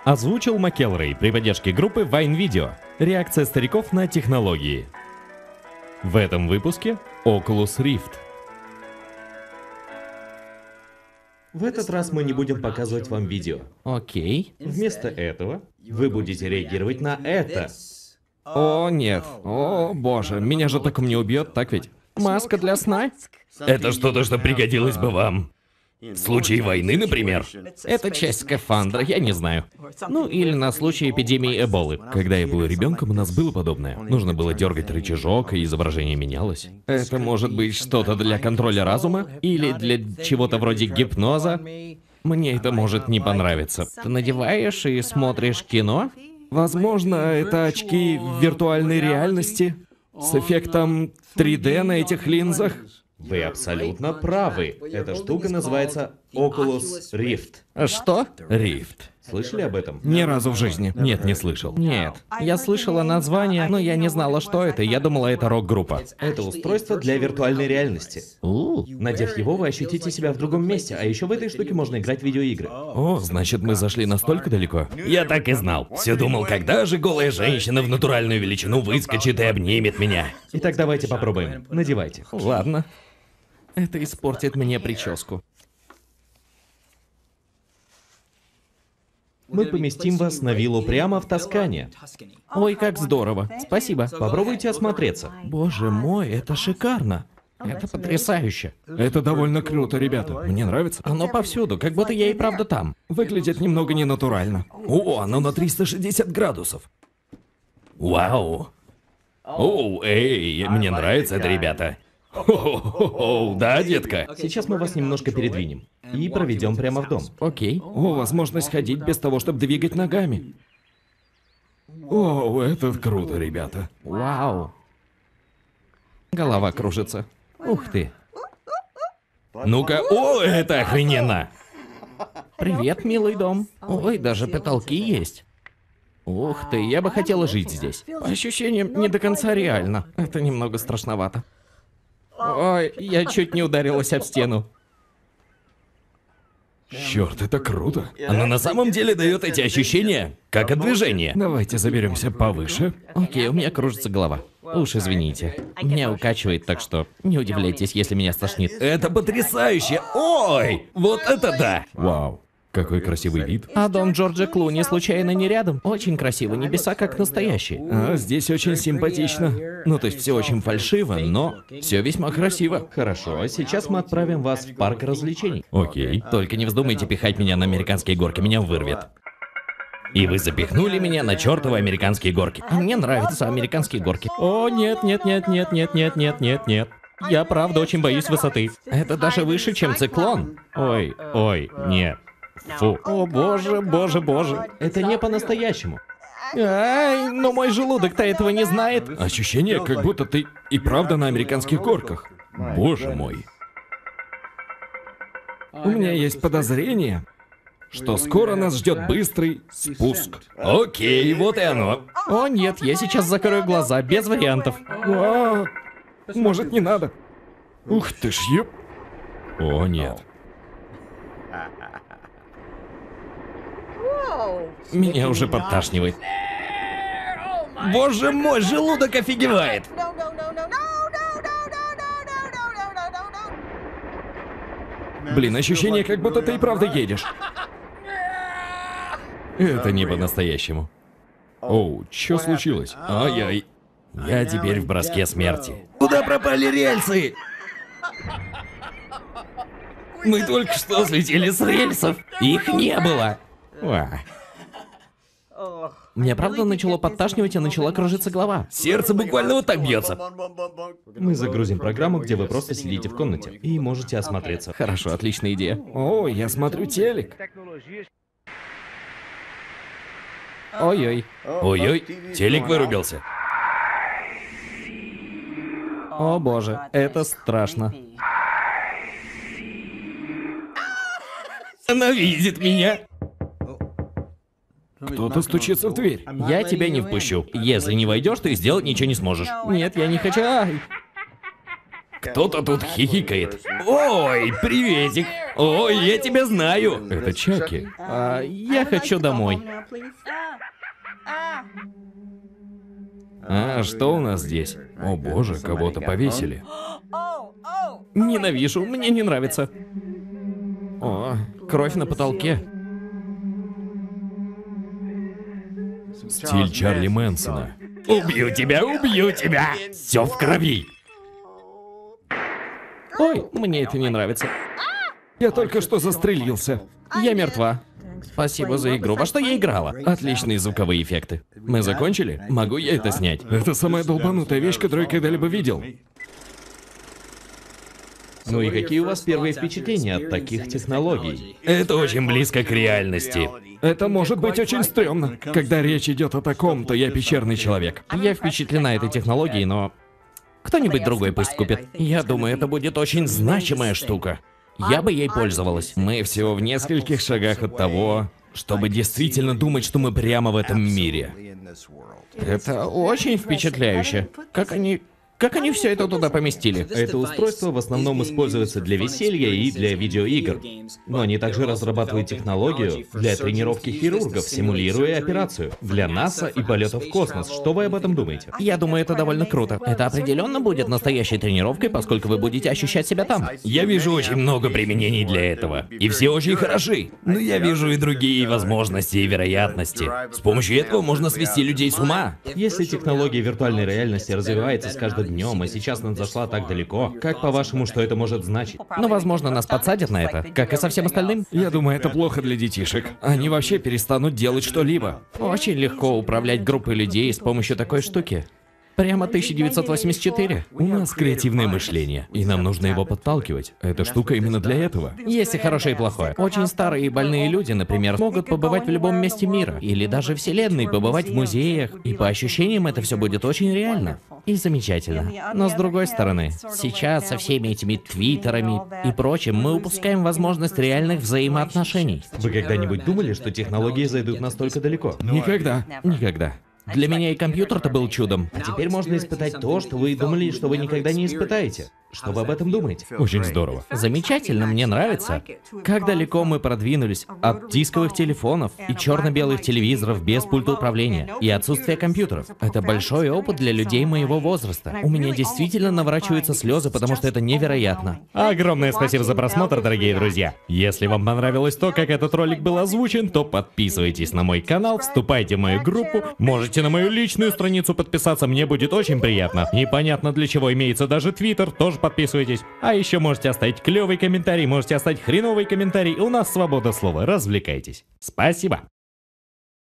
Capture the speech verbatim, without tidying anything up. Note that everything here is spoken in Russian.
Озвучил Макелрей при поддержке группы Vine Video. Реакция стариков на технологии. В этом выпуске Oculus Rift. В этот раз мы не будем показывать вам видео. Окей. Вместо этого вы будете реагировать на это. О, нет. О, боже, меня же так не убьет, так ведь? Маска для сна? Это что-то, что пригодилось бы вам. В случае войны, например. Это часть скафандра, я не знаю. Ну, или на случай эпидемии Эболы. Когда я был ребенком, у нас было подобное. Нужно было дергать рычажок, и изображение менялось. Это может быть что-то для контроля разума? Или для чего-то вроде гипноза? Мне это может не понравиться. Ты надеваешь и смотришь кино? Возможно, это очки виртуальной реальности с эффектом три дэ на этих линзах. Вы абсолютно правы. Эта штука называется Oculus Rift. Что? Рифт. Слышали об этом? Ни разу в жизни. Нет, не слышал. Нет. Я слышала название, но я не знала, что это. Я думала, это рок-группа. Это устройство для виртуальной реальности. У, Надев его, вы ощутите себя в другом месте, а еще в этой штуке можно играть в видеоигры. О, значит, мы зашли настолько далеко. Я так и знал. Все думал, когда же голая женщина в натуральную величину выскочит и обнимет меня. Итак, давайте попробуем. Надевайте. ладно. Это испортит мне прическу. Мы поместим вас на виллу прямо в Тоскане. Ой, как здорово. Спасибо. Попробуйте осмотреться. Боже мой, это шикарно. Это потрясающе. Это довольно круто, ребята. Мне нравится. Оно повсюду, как будто я и правда там. Выглядит немного ненатурально. О, оно на триста шестьдесят градусов. Вау. Оу, эй, мне нравится это, ребята. Хо-хо-хо-хо, да, детка? Сейчас мы вас немножко передвинем и проведем прямо в дом. Окей. О, возможность ходить без того, чтобы двигать ногами. О, это круто, ребята. Вау. Голова кружится. Ух ты. Ну-ка, о, это охрененно. Привет, милый дом. Ой, даже потолки есть. Ух ты, я бы хотела жить здесь. По ощущениям, не до конца реально. Это немного страшновато. Ой, я чуть не ударилась об стену. Черт, это круто. Оно на самом деле дает эти ощущения, как от движения. Давайте заберемся повыше. Окей, у меня кружится голова. Уж извините. Меня укачивает, так что не удивляйтесь, если меня стошнит. Это потрясающе. Ой, вот это да. Вау, какой красивый вид. А дом Джорджа Клуни случайно не рядом? Очень красиво, небеса как настоящие. А здесь очень симпатично. Ну, то есть все очень фальшиво, но все весьма красиво. Хорошо, а сейчас мы отправим вас в парк развлечений. Окей. Только не вздумайте пихать меня на американские горки, меня вырвет. И вы запихнули меня на чертовы американские горки. А мне нравятся американские горки. О, нет, нет, нет, нет, нет, нет, нет, нет, нет. Я правда очень боюсь высоты. Это даже выше, чем циклон. Ой, ой, нет. Фу. О, боже, боже, боже. Это не по-настоящему. Ай, но мой желудок-то этого не знает. Ощущение, как будто ты и правда на американских горках. Боже мой. У меня есть подозрение, что скоро нас ждет быстрый спуск. Окей, вот и оно. О, нет, я сейчас закрою глаза, без вариантов. А, может, не надо? Ух ты ж, еп. О, нет. Меня уже подташнивает. Боже мой, желудок офигевает. Блин, ощущение, как будто ты и правда едешь. Это не по-настоящему. Оу, что случилось? Ай-яй. Я теперь в броске смерти. Куда пропали рельсы? Мы только что слетели с рельсов. Их не было. Ва. Мне правда начало подташнивать и начала кружиться голова. Сердце буквально вот так бьется. Мы загрузим программу, где вы просто сидите в комнате и можете осмотреться. Хорошо, отличная идея. О, я смотрю телек. Ой-ой. Ой-ой, телек вырубился. О боже, это страшно. Она видит меня. Кто-то стучится в дверь. Я тебя не впущу. Если не войдешь, ты сделать ничего не сможешь. Нет, я не хочу. Ай. Кто-то тут хихикает. Ой, приветик. Ой, я тебя знаю. Это Чаки. А, я хочу домой. А, что у нас здесь? О боже, кого-то повесили. Ненавижу, мне не нравится. О, кровь на потолке. Стиль Чарли Мэнсона. Убью тебя, убью тебя. Все в крови. Ой, мне это не нравится. Я только что застрелился. Я мертва. Спасибо за игру. Во что я играла? Отличные звуковые эффекты. Мы закончили? Могу я это снять? Это самая долбанутая вещь, которую я когда-либо видел. Ну и какие у вас первые впечатления от таких технологий? Это очень близко к реальности. Это может быть очень стрёмно. Когда речь идет о таком, то я пещерный человек. Я впечатлена этой технологией, но... Кто-нибудь другой пусть купит. Я думаю, это будет очень значимая штука. Я бы ей пользовалась. Мы всего в нескольких шагах от того, чтобы действительно думать, что мы прямо в этом мире. Это очень впечатляюще. Как они... Как они все это туда поместили? Это устройство в основном используется для веселья и для видеоигр. Но они также разрабатывают технологию для тренировки хирургов, симулируя операцию. Для НАСА и полетов в космос. Что вы об этом думаете? Я думаю, это довольно круто. Это определенно будет настоящей тренировкой, поскольку вы будете ощущать себя там. Я вижу очень много применений для этого. И все очень хороши. Но я вижу и другие возможности и вероятности. С помощью этого можно свести людей с ума. Если технология виртуальной реальности развивается с каждым днем, и сейчас она зашла так далеко, как по-вашему, что это может значить? Но, возможно, нас подсадят на это, как и со всем остальным. Я думаю, это плохо для детишек. Они вообще перестанут делать что-либо. Очень легко управлять группой людей с помощью такой штуки. Прямо тысяча девятьсот восемьдесят четыре. У нас креативное мышление, и нам нужно его подталкивать. Эта штука именно для этого. Есть и хорошее, и плохое. Очень старые и больные люди, например, могут побывать в любом месте мира. Или даже вселенной, побывать в музеях. И по ощущениям это все будет очень реально. И замечательно. Но с другой стороны, сейчас со всеми этими твиттерами и прочим мы упускаем возможность реальных взаимоотношений. Вы когда-нибудь думали, что технологии зайдут настолько далеко? Никогда. Никогда. Для меня и компьютер-то был чудом. А теперь можно испытать то, что вы думали, что вы никогда не испытаете. Что вы об этом думаете? Очень здорово. Замечательно, мне нравится. Как далеко мы продвинулись от дисковых телефонов и черно-белых телевизоров без пульта управления и отсутствия компьютеров. Это большой опыт для людей моего возраста. У меня действительно наворачиваются слезы, потому что это невероятно. Огромное спасибо за просмотр, дорогие друзья. Если вам понравилось то, как этот ролик был озвучен, то подписывайтесь на мой канал, вступайте в мою группу, можете на мою личную страницу подписаться, мне будет очень приятно. Непонятно для чего имеется даже Твиттер, тоже подписывайтесь. А еще можете оставить клевый комментарий, можете оставить хреновый комментарий, у нас свобода слова, развлекайтесь. Спасибо.